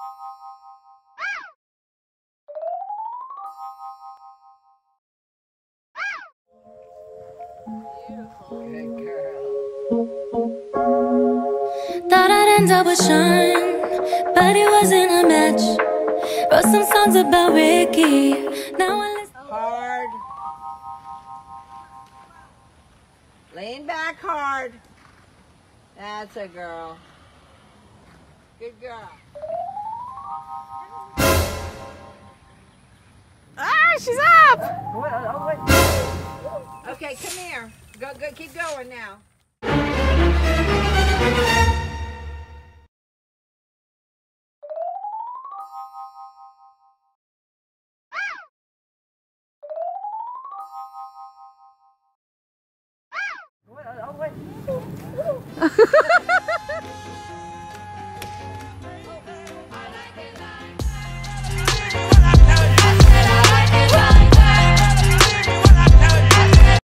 Good girl. Thought I'd end up with Sean, but it wasn't a match. Wrote some songs about Ricky. Now I listen. Hard. Lean back hard. That's a girl. Good girl. Ah, she's up! Okay, come here. Go, keep going now.